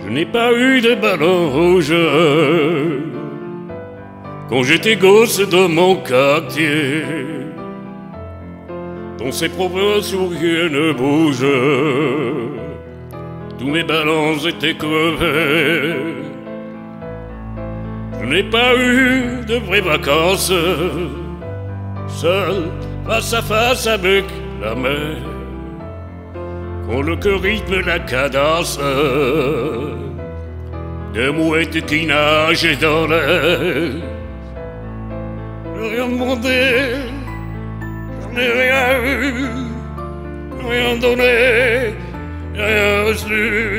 Je n'ai pas eu de ballon rouge quand j'étais gosse dans mon quartier, dont ses proportions rien ne bougent. Tous mes ballons étaient crevés. Je n'ai pas eu de vraies vacances, seul face à face avec la mer, quand le cœur rythme la cadence de mouettes qui nagent dans l'air. J'ai rien demandé, j'en ai rien eu, rien donné, rien reçu.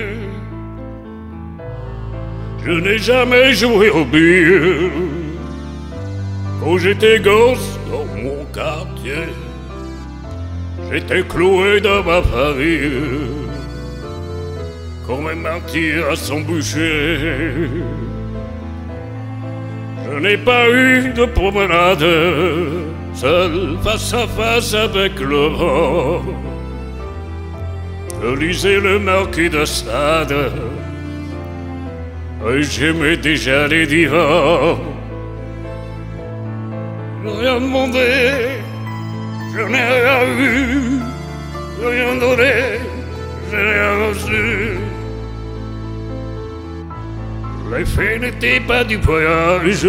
Je n'ai jamais joué au billes quand j'étais gosse dans mon quartier. J'étais cloué dans ma famille comme un martyr à son bûcher. Je n'ai pas eu de promenade seul face à face avec le vent. Je lisais le Marquis de Sade et j'aimais déjà les divans. Je n'ai rien demandé, je n'ai rien eu, rien donné, je n'ai rien reçu. Les fées n'étaient pas du voyage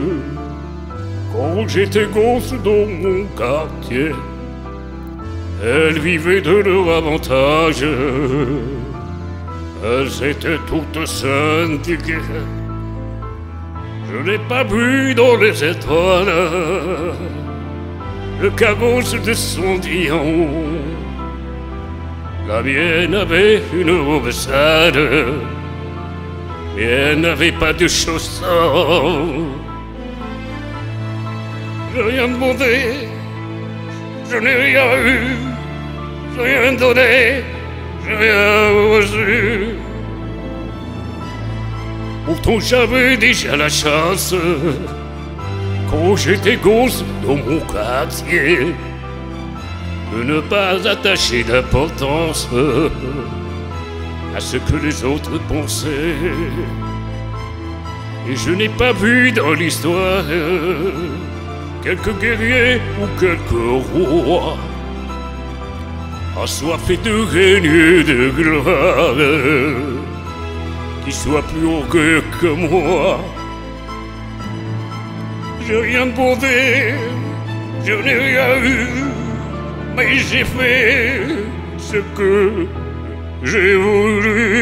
quand j'étais gosse dans mon quartier. Elles vivaient de leur avantage, elles étaient toutes syndiquées. Je n'ai pas vu dans les étoiles le carrosse de Sondillon. La mienne avait une robe sale, mais elle n'avait pas de chaussons. Je n'ai rien demandé, je n'ai rien eu, je n'ai rien donné, je n'ai rien reçu. Pourtant j'avais déjà la chance, quand j'étais gosse dans mon quartier, de ne pas attacher d'importance à ce que les autres pensaient. Et je n'ai pas vu dans l'histoire quelques guerriers ou quelques rois assoiffés de règne et de gloire, qui soient plus orgueilleux que moi. J'ai rien demandé, je n'ai rien eu, mais j'ai fait ce que j'ai voulu.